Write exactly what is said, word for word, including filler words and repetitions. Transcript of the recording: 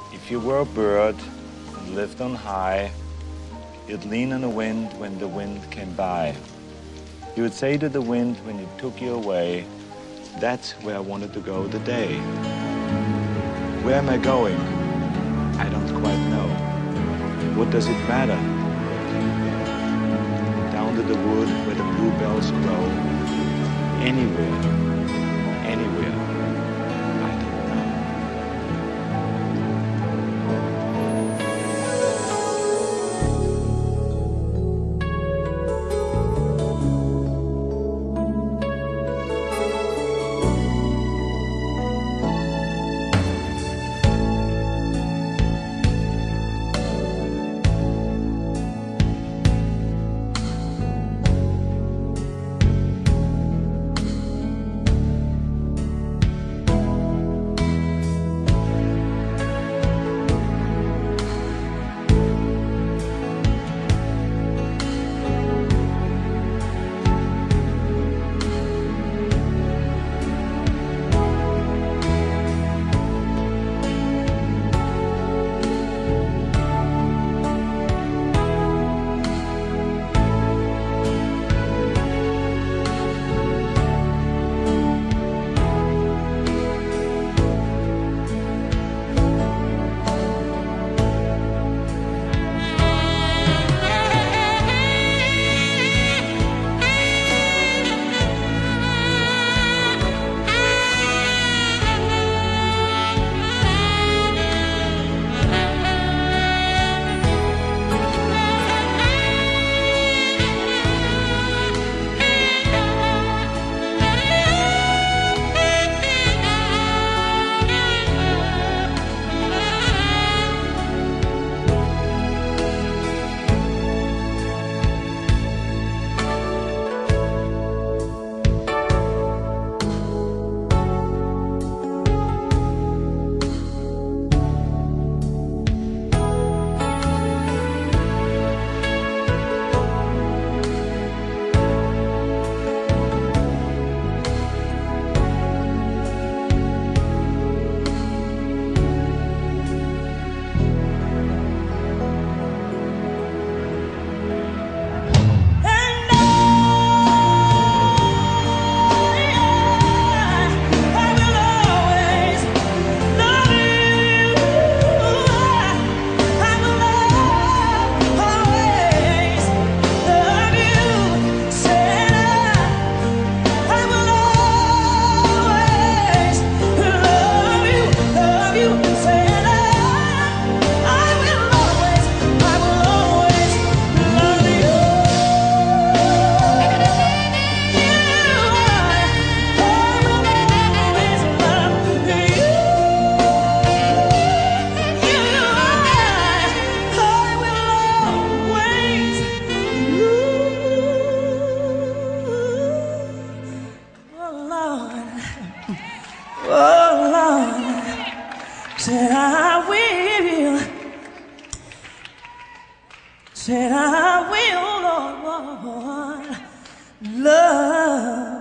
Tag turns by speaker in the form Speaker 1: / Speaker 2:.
Speaker 1: If you were a bird and lived on high, you'd lean on the wind when the wind came by. You would say to the wind when it took you away, that's where I wanted to go today. Where am I going? I don't quite know. What does it matter? Down to the wood where the bluebells grow. Anywhere, anywhere. I don't know.
Speaker 2: Oh Lord, said I will, said I will, Lord, love.